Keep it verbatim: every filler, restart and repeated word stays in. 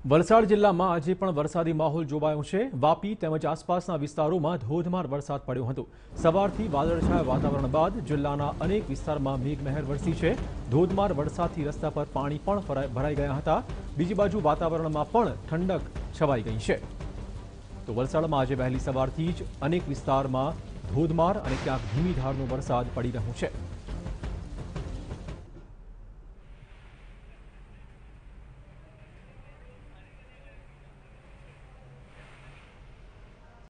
વલસાડ જિલ્લામાં આજે પણ વરસાદી માહોલ જોવાયો છે। વાપી તેમજ આસપાસના વિસ્તારોમાં ધોધમાર વરસાદ પડ્યો હતો। સવારથી વાદળછાયા વાતાવરણ બાદ જિલ્લાના અનેક વિસ્તારમાં મેઘમહેર વરસી છે। ધોધમાર વરસાદથી રસ્તા પર પાણી પણ ભરાઈ ગયા હતા। બીજી બાજુ વાતાવરણમાં પણ ઠંડક છવાઈ ગઈ છે। તો વલસાડમાં આજે વહેલી સવારથી જ અનેક વિસ્તારમાં ધોધમાર અને ક્યાંક ધીમી ધારનો વરસાદ પડી રહ્યો છે।